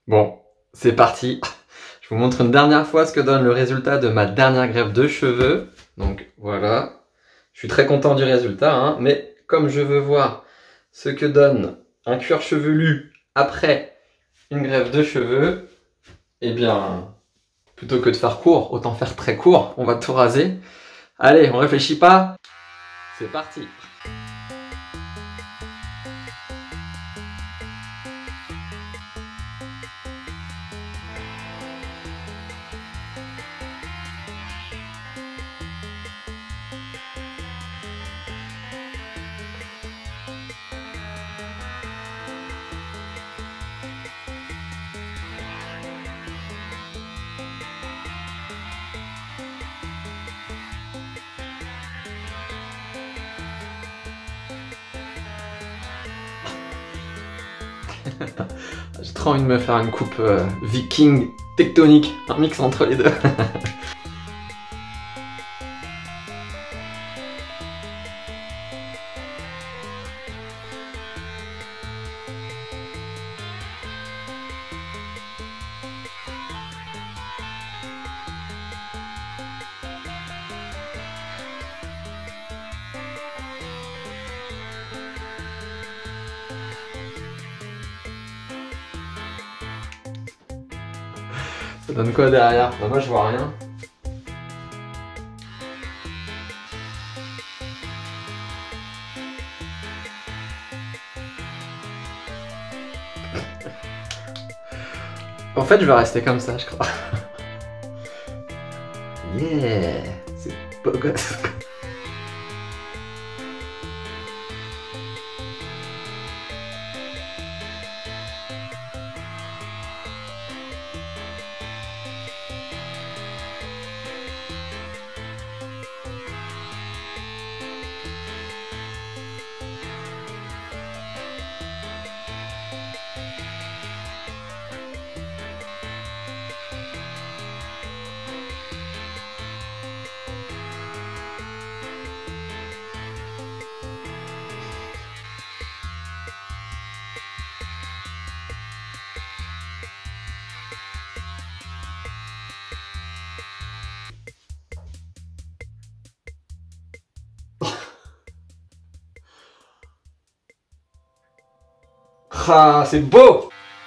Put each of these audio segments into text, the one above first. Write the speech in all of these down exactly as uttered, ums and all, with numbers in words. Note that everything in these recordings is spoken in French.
Bon, c'est parti. Je vous montre une dernière fois ce que donne le résultat de ma dernière greffe de cheveux. Donc voilà, je suis très content du résultat, hein, mais comme je veux voir ce que donne un cuir chevelu après une greffe de cheveux, eh bien, plutôt que de faire court, autant faire très court, on va tout raser. Allez, on réfléchit pas, c'est parti. J'ai trop envie de me faire une coupe euh, viking tectonique, un mix entre les deux. Ça donne quoi derrière? Bah moi je vois rien. En fait je vais rester comme ça je crois. Yeah, c'est beau gosse. Ah, c'est beau!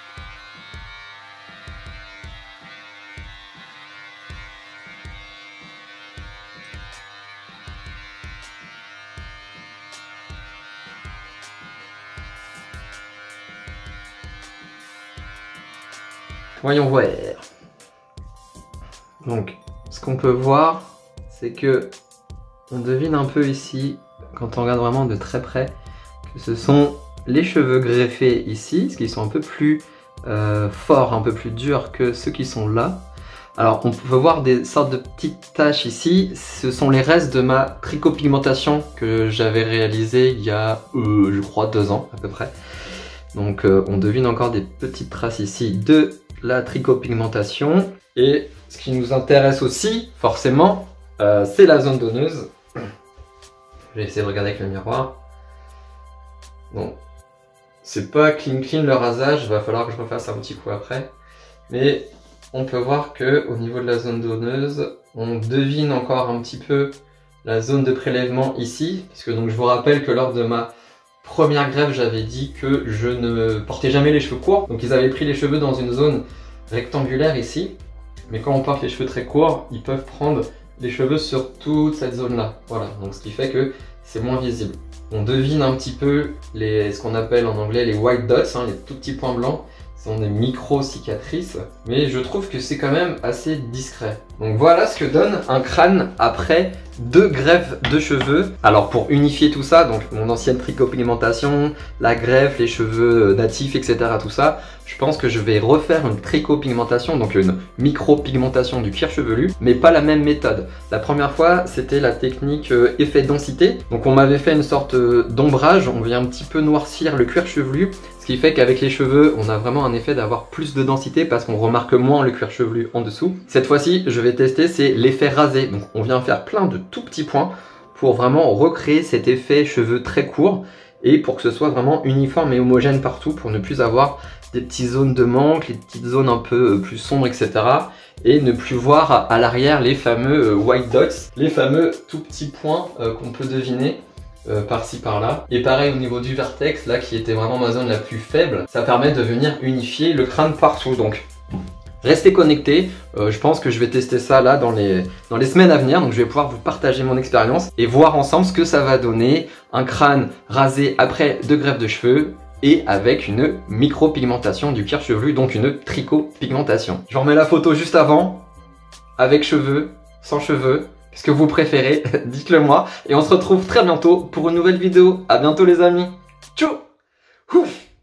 Voyons voir. Donc, ce qu'on peut voir, c'est que on devine un peu ici, quand on regarde vraiment de très près, que ce sont les cheveux greffés ici, ce qui sont un peu plus euh, forts, un peu plus durs que ceux qui sont là. Alors on peut voir des sortes de petites taches ici, ce sont les restes de ma tricopigmentation que j'avais réalisée il y a, euh, je crois, deux ans à peu près. Donc euh, on devine encore des petites traces ici de la tricopigmentation. Et ce qui nous intéresse aussi, forcément, euh, c'est la zone donneuse. Je vais essayer de regarder avec le miroir. Bon, c'est pas clean clean le rasage, va falloir que je refasse un petit coup après. Mais on peut voir que au niveau de la zone donneuse, on devine encore un petit peu la zone de prélèvement ici, puisque donc je vous rappelle que lors de ma première greffe, j'avais dit que je ne portais jamais les cheveux courts. Donc ils avaient pris les cheveux dans une zone rectangulaire ici, mais quand on porte les cheveux très courts, ils peuvent prendre les cheveux sur toute cette zone-là. Voilà, donc ce qui fait que c'est moins visible. On devine un petit peu les, ce qu'on appelle en anglais les white dots, hein, les tout petits points blancs. Ce sont des micro-cicatrices, mais je trouve que c'est quand même assez discret. Donc voilà ce que donne un crâne après deux greffes de cheveux. Alors pour unifier tout ça, donc mon ancienne tricopigmentation, la greffe, les cheveux natifs, et cetera. Tout ça, je pense que je vais refaire une tricopigmentation, donc une micro-pigmentation du cuir chevelu, mais pas la même méthode. La première fois, c'était la technique euh, effet densité. Donc on m'avait fait une sorte euh, d'ombrage, on vient un petit peu noircir le cuir chevelu, ce qui fait qu'avec les cheveux, on a vraiment un effet d'avoir plus de densité parce qu'on remarque moins le cuir chevelu en dessous. Cette fois-ci, je vais tester, c'est l'effet rasé. Donc on vient faire plein de tout petits points pour vraiment recréer cet effet cheveux très courts et pour que ce soit vraiment uniforme et homogène partout pour ne plus avoir des petites zones de manque, les petites zones un peu plus sombres, et cetera. Et ne plus voir à l'arrière les fameux white dots, les fameux tout petits points euh, qu'on peut deviner euh, par-ci par-là. Et pareil au niveau du vertex, là qui était vraiment ma zone la plus faible, ça permet de venir unifier le crâne partout. Donc restez connectés, euh, je pense que je vais tester ça là dans les, dans les semaines à venir, donc je vais pouvoir vous partager mon expérience et voir ensemble ce que ça va donner, un crâne rasé après deux greffes de cheveux et avec une micro-pigmentation du cuir chevelu, donc une tricot-pigmentation. Je vous remets la photo juste avant, avec cheveux, sans cheveux, qu'est-ce que vous préférez, dites-le moi, et on se retrouve très bientôt pour une nouvelle vidéo. À bientôt les amis, tchou. Ouf.